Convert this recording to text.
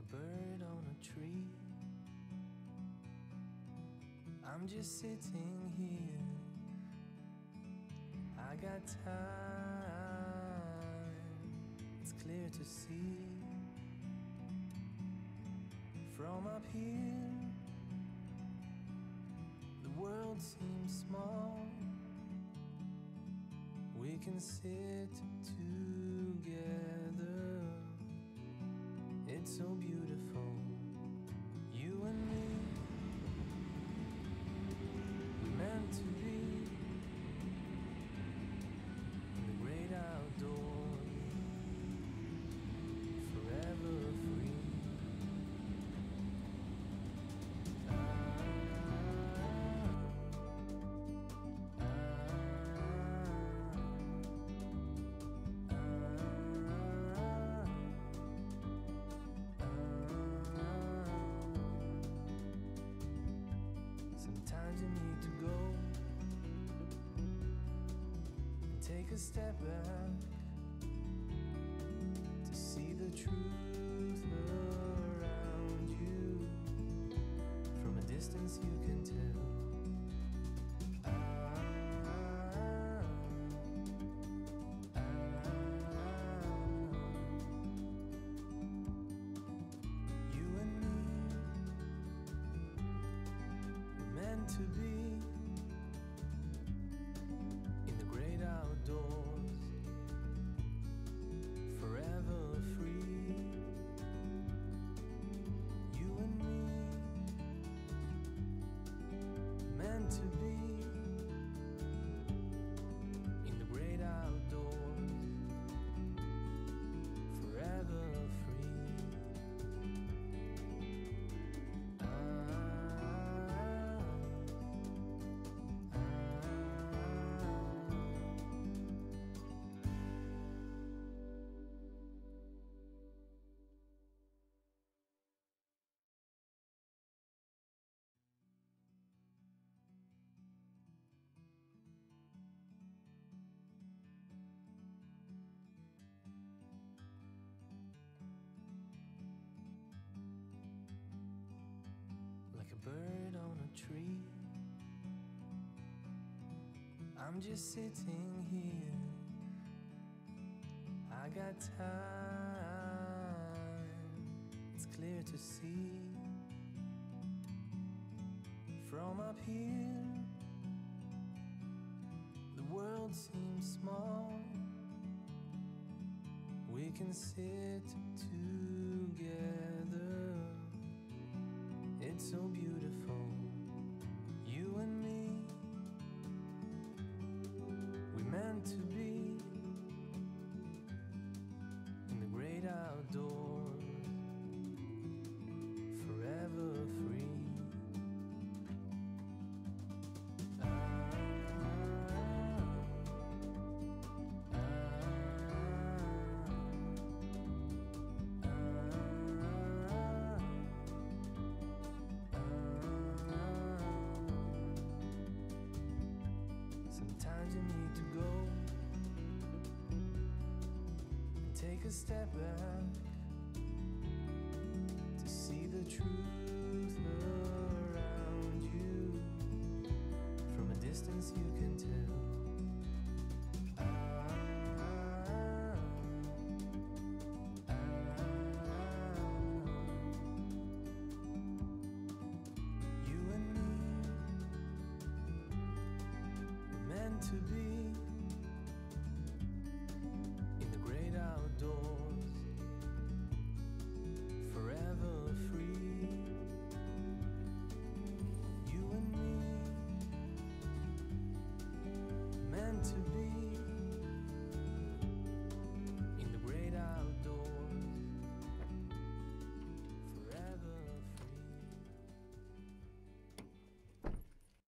bird on a tree. I'm just sitting here. I got time, it's clear to see. From up here, the world seems small. We can sit together. It's so beautiful, you and me. We're meant to be in the great outdoors, forever free. Sometimes you need to go and take a step back to see the truth around you. From a distance you can tell. You and me, we're meant to be in the great outdoors, forever free. You and me, meant to be in the great outdoors, forever free. Like a bird on a tree, I'm just sitting here. I got time, it's clear to see. From up here, the world seems small. We can sit together. It's so beautiful, you and me. We're meant to be in the great outdoors, forever free. Sometimes you need to go and take a step back to see the truth around you. From a distance you can tell. You and me, we're meant to be